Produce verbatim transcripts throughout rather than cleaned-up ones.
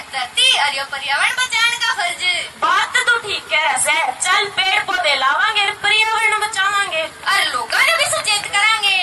धरती और यो पर्यावरण बचाने का फर्ज। बात तो ठीक कह रहे, चल पेड़ पौधे लावांगे, पर्यावरण बचावांगे और लोगों ने भी सचेत करांगे।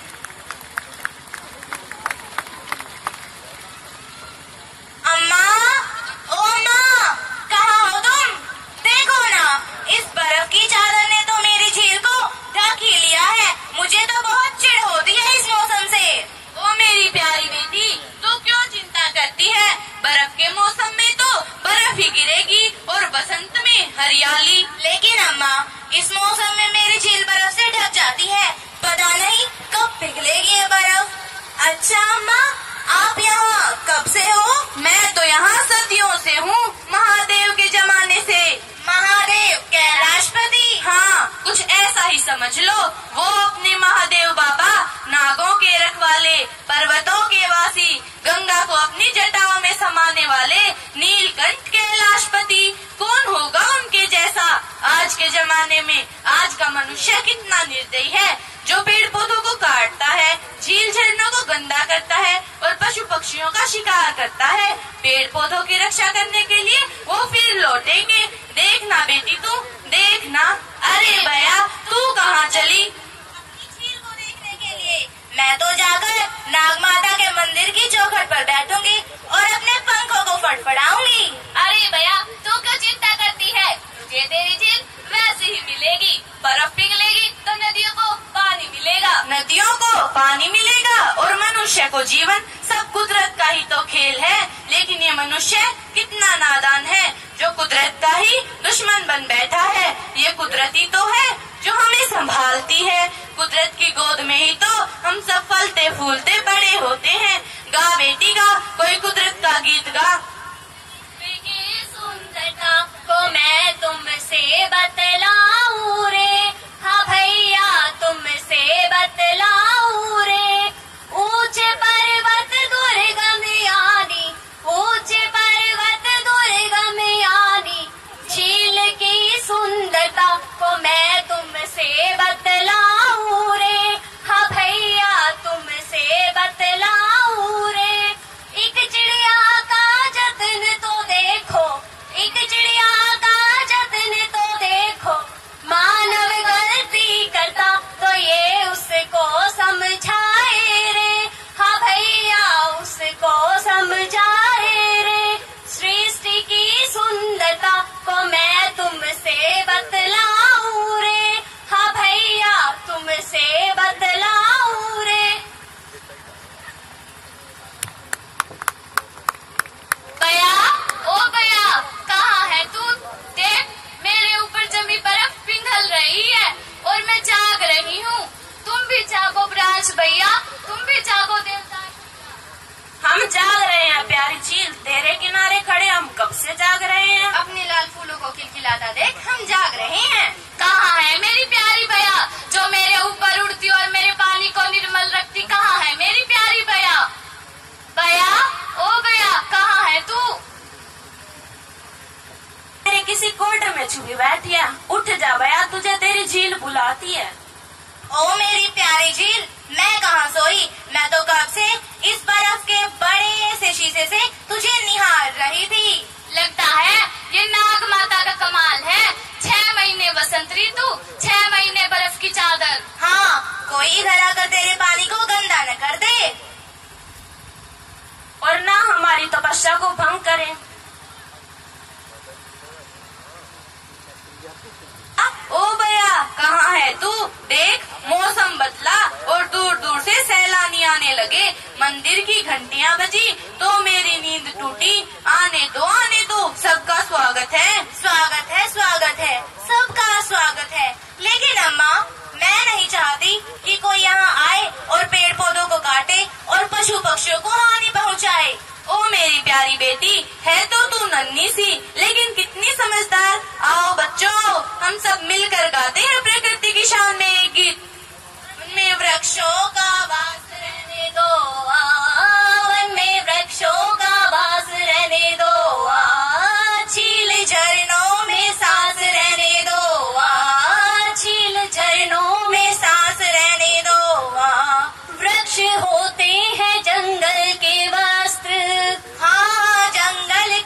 अम्मा, ओ अम्मा, कहाँ हो तुम? देखो ना, इस बर्फ की चादर ने तो मेरी झील को ढक ही लिया है। मुझे तो बहुत चिढ़ होती है इस मौसम से। ओ मेरी प्यारी बेटी, तू क्यों चिंता करती है? बर्फ के मौसम में तो बर्फ ही गिरेगी और बसंत में हरियाली। लेकिन अम्मा, इस मौसम में मेरी झील बर्फ से ढक जाती है, पता नहीं कब पिघलेगी ये बर्फ। अच्छा अम्मा, आप यहाँ कब से हो? मैं तो यहाँ सदियों से हूँ, महादेव के जमाने से। महादेव कैलाशपति? हाँ, कुछ ऐसा ही समझ लो। वो अपने महादेव बाबा, नागों के रखवाले, पर्वतों के वासी, गंगा को अपनी जटाओं में समाने वाले नीलकंठ कैलाशपति। कौन होगा उनके जैसा? आज के जमाने में आज का मनुष्य कितना निर्दयी है, जो पेड़ पौधों को काटता है, झील झरनों को गंदा करता है और पशु पक्षियों का शिकार करता है। पेड़ पौधों की रक्षा करने के लिए वो फिर लौटेंगे। देखना बेटी, तू देखना। अरे भैया, तू कहाँ चली? झील को देखने के लिए। मैं तो जाकर नाग माता के मंदिर की चौखट पर बैठूंगी और अपने पंखों को फड़फड़ाऊंगी। अरे भैया, तू क्यों चिंता करती है? तुझे तेरी झील वैसे ही मिलेगी। बर्फ पिघलेगी तो नदियों को पानी मिलेगा। नदियों को पानी मिलेगा और मनुष्य को जीवन। सब कुदरत का ही तो खेल है, लेकिन ये मनुष्य कितना नादान है, जो कुदरत का ही दुश्मन बन बैठा है। ये कुदरती तो है जो हमें संभालती है। कुदरत की गोद में ही तो हम सब फलते फूलते बड़े होते हैं। गा बेटी गा, कोई कुदरत का गीत गा। सुंदरता को मैं तुमसे बतलाऊं रे, हाँ भैया तुमसे बतलाऊं रे। ऊंचे पर्वत दुर्गम यानी, ऊंचे पर्वत दुर्गम यानी, झील की सुंदरता को मैं तुमसे बतलाऊं रे, हाँ भैया तुमसे बतलाऊं रे। एक चिड़िया का जतन तो देखो, एक चिड़िया का जतन तो देखो, मानव गलती करता तो ये उसको समझाए रे, हाँ भैया उसको समझाए रे। सृष्टि की सुंदरता को मैं तुमसे बतलाऊं रे, हाँ भैया तुमसे बतलाऊं रे। भैया, ओ भैया, कहाँ है तू? देख, मेरे ऊपर जमी बर्फ पिघल रही है और मैं जाग रही हूँ। तुम भी जागो ब्राज भैया, तुम भी जागो देवता। हम जाग रहे हैं प्यारी झील, तेरे किनारे खड़े हम कब से जाग रहे हैं। अपने लाल फूलों को खिलखिलाता देख, हम जाग रहे हैं। कहाँ है मेरी प्यारी भैया, जो मेरे ऊपर उड़ती और मेरे पानी को निर्मल रखती? कहाँ है मेरी प्यारी भैया? भैया, ओ भैया, कहाँ है तू? तेरे किसी कोटर में छुपी बैठी है, उठ जा भैया, तुझे तेरी झील बुलाती है। ओ मेरी प्यारी झील, मैं कहाँ सोई, मैं तो कब से इस बर्फ के बड़े से शीशे से तुझे निहार रही थी। लगता है ये नाग माता का कमाल है। छह महीने बसंत ऋतु, छह महीने बर्फ की चादर। हाँ, कोई घर आकर तेरे पानी को गंदा न कर दे और ना हमारी तपस्या को भंग करे। ओ भैया, कहाँ है तू? देख, मौसम बदला और दूर दूर से सैलानी आने लगे। मंदिर की घंटियाँ बजी तो मेरी नींद टूटी। आने दो, आने दो, सबका स्वागत है। स्वागत है, स्वागत है, सबका स्वागत है। लेकिन अम्मा, मैं नहीं चाहती कि कोई यहाँ आए और पेड़ पौधों को काटे और पशु पक्षियों को हानि पहुँचाए। ओ मेरी प्यारी बेटी, है तो तू नन्ही सी, लेकिन कितनी समझदार। आओ बच्चों, हम सब मिलकर गाते हैं प्रकृति की शान में एक गीत। उनमें वृक्षों का वास रहने दो, वन में वृक्षों का वास रहने दो, झील झरनों में सांस रहने दो, झील झरनों में सांस रहने दो। वृक्ष होते हैं जंगल के वस्त्र, हाँ जंगल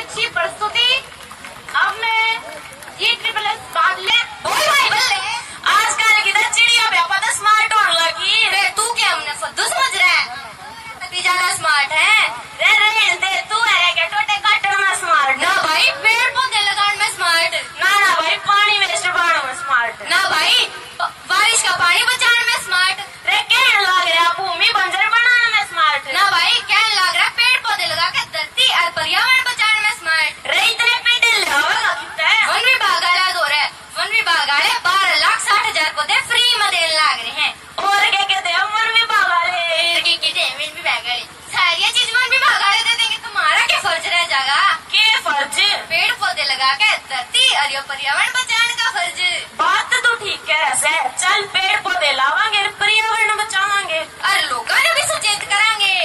अच्छी प्रस्तुति। अब मैं ये ट्रिपल एस बांध ले। बोल भाई बल्ले। आजकल की तो चिड़िया व्यापार तो स्मार्ट होने लगी। रे तू क्या हमने फद्दू समझ रहा है? अति ज्यादा स्मार्ट है। रे रे दे तू है क्या टोटे काटने में स्मार्ट? ना भाई पेड़ पौधे लगाने में स्मार्ट। ना ना भाई पानी वेस्ट करने में स्मार्ट। ना भाई बारिश का पानी बचाने में स्मार्ट। रे कहने लग रहा भूमि बंजर बनाने में स्मार्ट। ना भाई क्या लग रहा पेड़ पौधे लगा के धरती और पर्यावरण बचाने में स्मार्ट। रे इतने पेड़ लगाओगा कितना है? वन विभाग वाला दो रहे वन विभाग वाले बारह लाख साठ हजार पौधे फ्री में देने लग रहे हैं। और क्या कहते हैं वन विभाग वाले? वन विभाग वाले सारी चीज वन विभाग वाले दे देंगे। तुम्हारा क्या फर्ज रह जाएगा? क्या फर्ज? पेड़ पौधे लगा के धरती और ये पर्यावरण बचाने का फर्ज। बात तो ठीक कह रहा है। चल पेड़ पौधे लावांगे पर्यावरण बचावांगे और लोगों ने भी सचेत करांगे।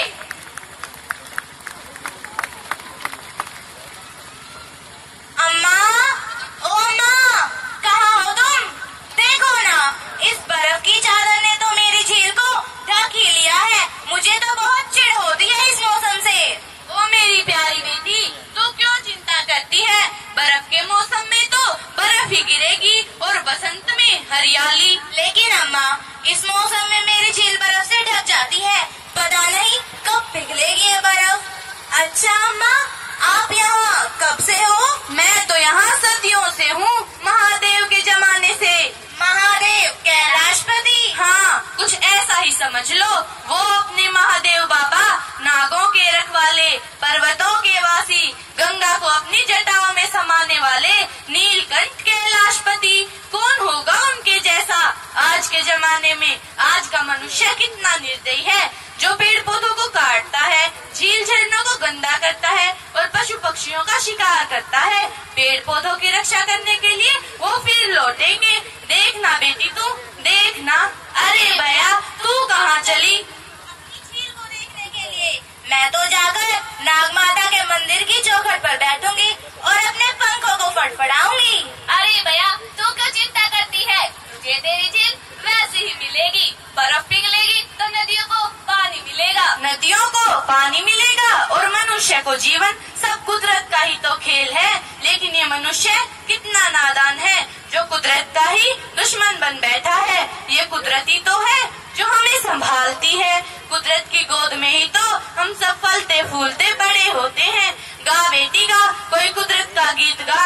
अम्मा, ओ अम्मा, कहाँ हो तुम? देखो ना, इस बर्फ की चादर ने तो मेरी झील को ढक ही लिया है। मुझे तो बहुत चिढ़ होती है इस मौसम से। ओ मेरी प्यारी बेटी, तू क्यों चिंता करती है? बर्फ के मौसम में तो बर्फ ही गिरेगी और बसंत में हरियाली। लेकिन अम्मा, इस मौसम में मेरी झील बर्फ से ढक जाती है। पता नहीं कब पिघलेगी ये बर्फ। अच्छा अम्मा, आप यहाँ कब से हो? मैं तो यहाँ सदियों से हूँ, महादेव के जमाने से। महादेव कैलाशपति? हाँ, कुछ ऐसा ही समझ लो। वो अपने महादेव बाबा, नागों के रखवाले, पर्वतों के वासी, गंगा को अपनी जटाओं में समाने वाले नीलकंठ कैलाशपति। कौन होगा उनके जैसा? आज के जमाने में आज का मनुष्य कितना निर्दयी है, जो पेड़ पौधों को काटता है, झील झरनों को गंदा करता है और पशु पक्षियों का शिकार करता है। पेड़ पौधों की रक्षा करने के लिए वो फिर लौटेंगे। देखना बेटी, तू देखना। अरे भैया, तू कहाँ चली? झील को देखने के लिए। मैं तो जाकर नाग माता के मंदिर की चौखट पर बैठूंगी और अपने पंखों को फड़फड़ाऊंगी। अरे भैया, तू क्यों चिंता करती है? तुझे तेरी झील वैसे ही मिलेगी। बर्फ पिघलेगी तो नदियों को पानी मिलेगा। नदियों को पानी मिलेगा और मनुष्य को जीवन। सब कुदरत का ही तो खेल है। लेकिन ये मनुष्य कितना नादान है, जो कुदरत का ही दुश्मन बन बैठा है। ये कुदरती तो है जो हमें संभालती है। कुदरत की गोद में ही तो हम सब फलते फूलते बड़े होते हैं। गा बेटी गा, कोई कुदरत का गीत गा।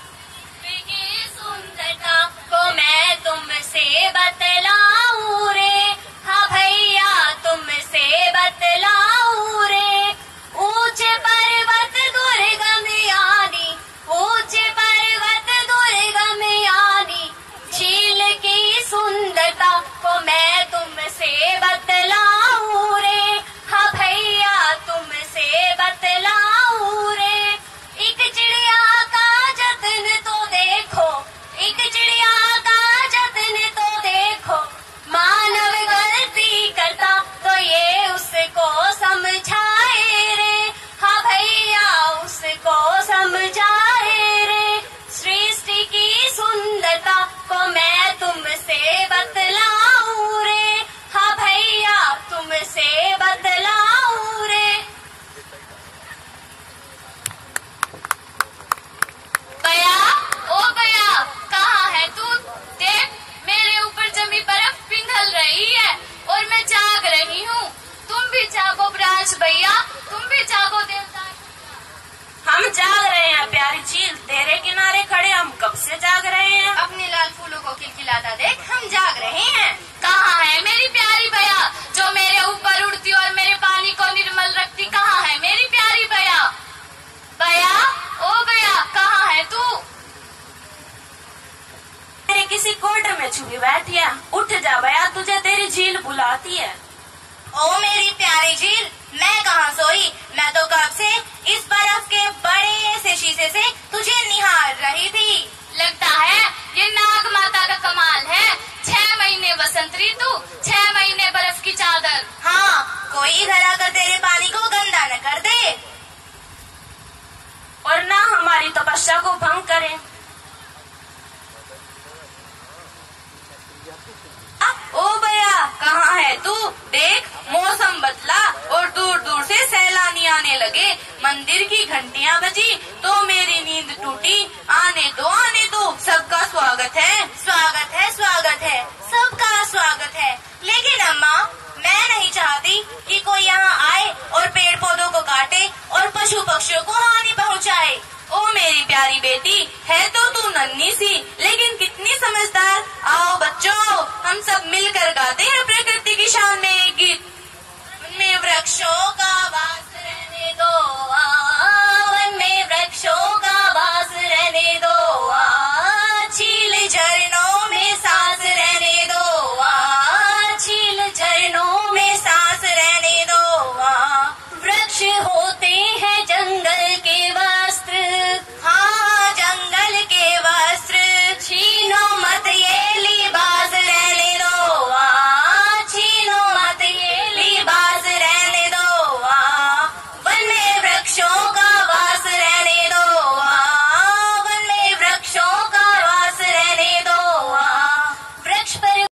सुंदरता को मैं तुमसे बतलाऊं रे, हाँ भैया तुमसे बतलाऊं रे। ऊंचे पर्वत दुर्गम यानी, ऊंचे पर्वत दुर्गम यानी, झील की सुंदरता को मैं तुमसे बतलाऊं रे, हाँ भैया तुमसे बतलाऊं रे। एक चिड़िया का जतन तो देखो, एक चिड़िया का जतन तो देखो। मानव गलती करता तो ये उसको समझाए रे, हाँ भैया उसको समझाए रे। सृष्टि की सुंदरता को मैं तुमसे बतलाऊं रे, हाँ भैया तुमसे बतलाऊं रे। भैया, ओ भैया, कहाँ है तू? देख, मेरे ऊपर जमी बर्फ पिघल रही है और मैं जाग रही हूँ। तुम भी जागो ब्रांच भैया, तुम भी जागो देवता। हम जाग रहे हैं प्यारी झील, तेरे किनारे खड़े हम कब से जाग रहे हैं। अपने लाल फूलों को खिलखिलाता देख, हम जाग रहे हैं। कहाँ है मेरी प्यारी भैया, जो मेरे ऊपर उड़ती और मेरे पानी को निर्मल रखती? कहाँ है मेरी प्यारी भैया? भैया, ओ भैया, कहाँ है तू? तेरे किसी कोर्ट में छुपी बैठी है। उठ जा भैया, तुझे तेरी झील बुलाती है। ओ मेरी प्यारी झील, मैं कहाँ सोई? मैं तो कब से इस बर्फ के बड़े से शीशे से तुझे निहार रही थी। लगता है ये नाग माता का कमाल है। छह महीने बसंत ऋतु, छह महीने बर्फ की चादर। हाँ, कोई इधर आकर तेरे पानी को गंदा न कर दे और ना हमारी तपस्या को भंग करे। ओ भैया, कहाँ है तू? देख, मौसम बदला और दूर दूर से सैलानी आने लगे, मंदिर की घंटियां बजी तो मेरी नींद टूटी। आने दो आने दो, सबका स्वागत है। स्वागत है स्वागत है, सबका स्वागत है। लेकिन अम्मा, मैं नहीं चाहती कि कोई यहाँ आए और पेड़ पौधों को काटे और पशु पक्षियों को हानि पहुँचाए। ओ मेरी प्यारी बेटी, है तो तू नन्ही सी लेकिन कितनी समझदार। आओ बच्चों, हम सब मिलकर गाते हैं प्रकृति की शान में एक गीत। में वृक्षों का वास